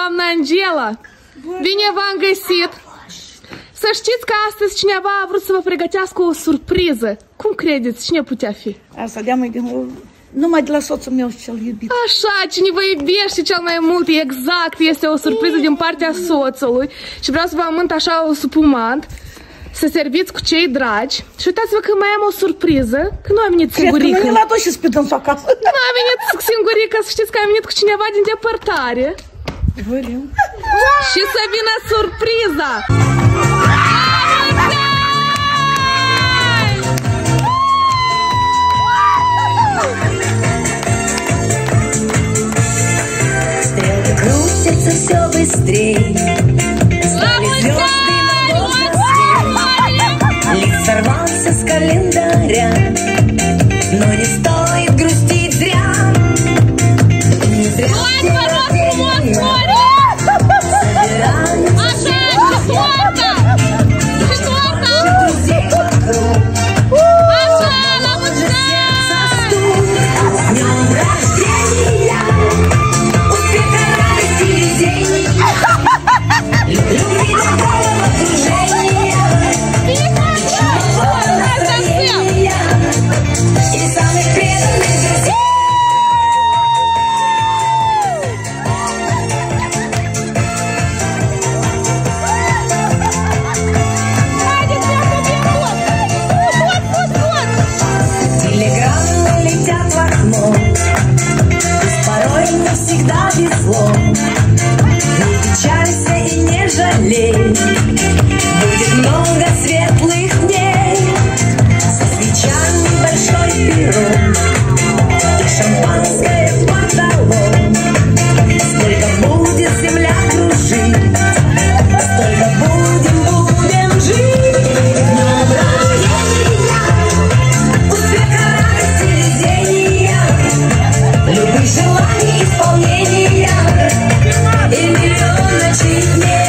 doamna Angela! Bine v-am găsit! Să știți că astăzi cineva a vrut să vă pregătească o surpriză. Cum credeți? Cine putea fi? Asta de-amai numai de la soțul meu și cel iubit. Așa, cine vă iubește cel mai mult, exact, este o surpriză din partea soțului. Și vreau să vă amânt așa o supumant, să serviți cu cei dragi. Și uitați-vă că mai am o surpriză, că nu a venit singurică. Cred că nu ne-l aduci și pe dânsul acasă. Nu a venit singurică, să știți că a venit cu cineva din depărtare. Și să vină surpriza! Стрелки крутятся все быстрее. Стали звезды на воздухе. Лист сорвался с календаря. Но не стоит грустить зря. Не зря все рождения. Будет много светлых дней со свечами большой пирог и шампанское в потолок. Сколько будет земля кружить, столько будем жить. Днем рождения, успеха, радости, везения, любых желаний, исполнения и миллион ночей дней.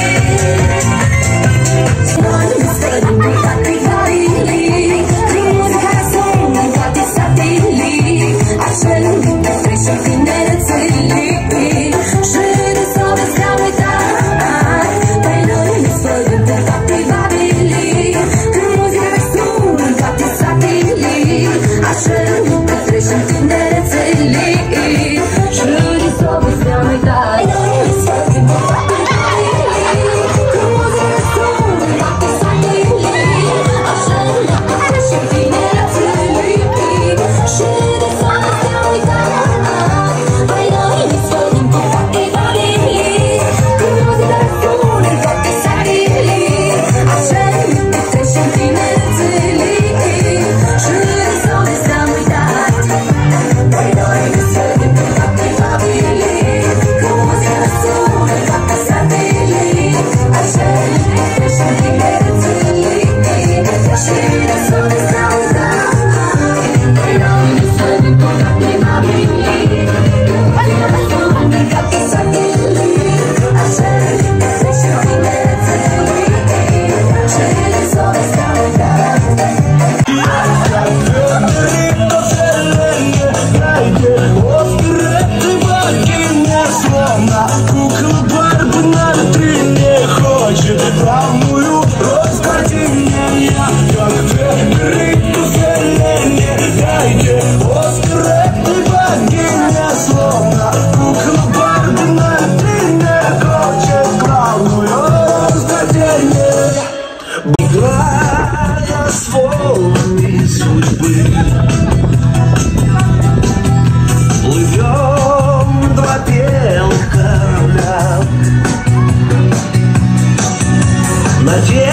Надеюсь,